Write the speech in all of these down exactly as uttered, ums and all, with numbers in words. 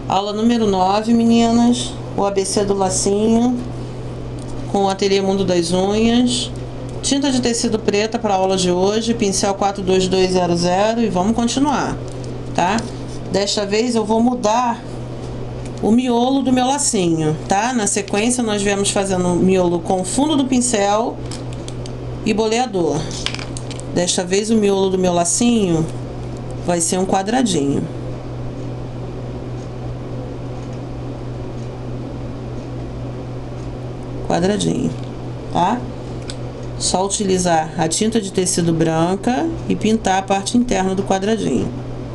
Aula número nove, meninas. O A B C do lacinho. Com o Ateliê Mundo das Unhas. Tinta de tecido preta para a aula de hoje. Pincel quatro dois dois zero zero. E vamos continuar, tá? Desta vez eu vou mudar o miolo do meu lacinho, tá? Na sequência nós viemos fazendo miolo com fundo do pincel e boleador. Desta vez o miolo do meu lacinho vai ser um quadradinho. Quadradinho, tá? Só utilizar a tinta de tecido branca e pintar a parte interna do quadradinho,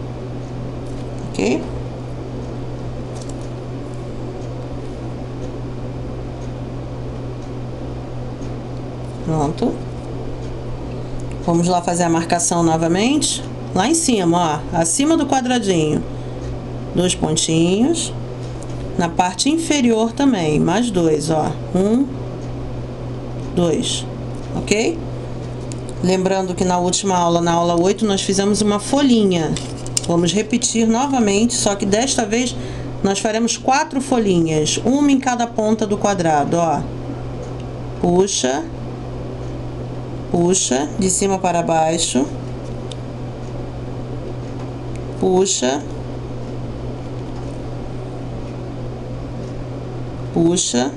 ok? Pronto. Vamos lá fazer a marcação novamente. Lá em cima, ó, acima do quadradinho, dois pontinhos. Na parte inferior também, mais dois, ó. Um, dois, ok? Lembrando que na última aula, na aula oito, nós fizemos uma folhinha. Vamos repetir novamente, só que desta vez nós faremos quatro folhinhas, uma em cada ponta do quadrado, ó. Puxa, puxa, de cima para baixo. Puxa. Puxa.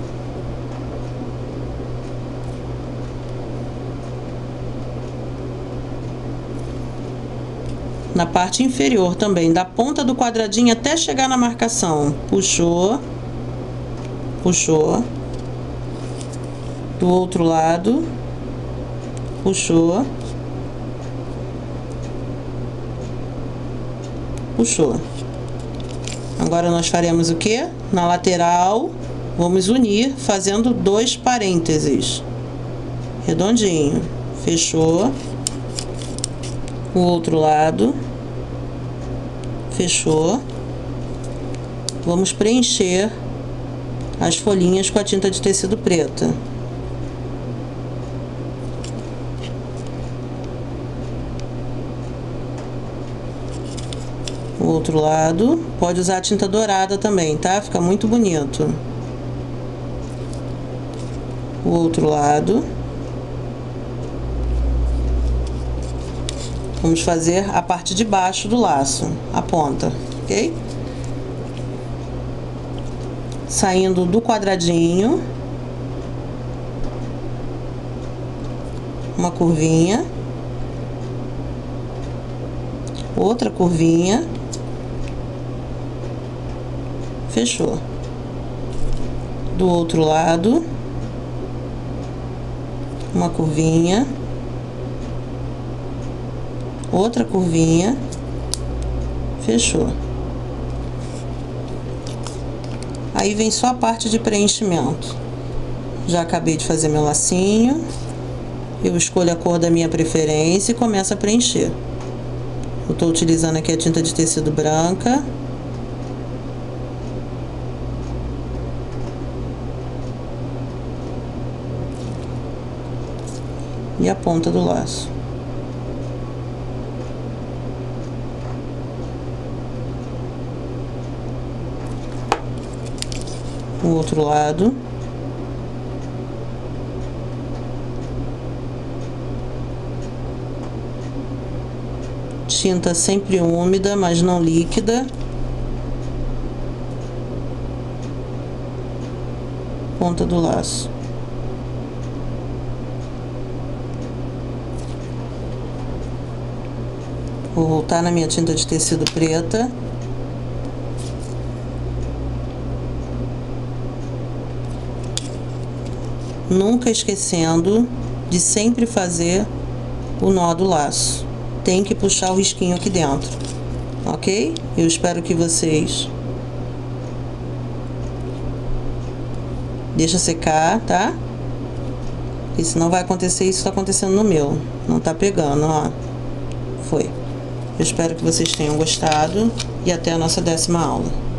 Na parte inferior também, da ponta do quadradinho até chegar na marcação. Puxou. Puxou. Do outro lado. Puxou. Puxou. Agora nós faremos o que? Na lateral, vamos unir fazendo dois parênteses. Redondinho. Fechou. O outro lado. Fechou. Vamos preencher as folhinhas com a tinta de tecido preta. O outro lado, pode usar a tinta dourada também, tá? Fica muito bonito. O outro lado. Vamos fazer a parte de baixo do laço, a ponta, ok? Saindo do quadradinho. Uma curvinha. Outra curvinha. Fechou. Do outro lado, uma curvinha, outra curvinha, fechou. Aí vem só a parte de preenchimento. Já acabei de fazer meu lacinho. Eu escolho a cor da minha preferência e começo a preencher. Eu tô utilizando aqui a tinta de tecido branca. E a ponta do laço. O outro lado. Tinta sempre úmida, mas não líquida. Ponta do laço. Vou voltar na minha tinta de tecido preta. Nunca esquecendo de sempre fazer o nó do laço. Tem que puxar o risquinho aqui dentro, ok? Eu espero que vocês... Deixa secar, tá? Porque senão vai acontecer isso que tá acontecendo no meu. Não tá pegando, ó. Foi. Eu espero que vocês tenham gostado e até a nossa décima aula.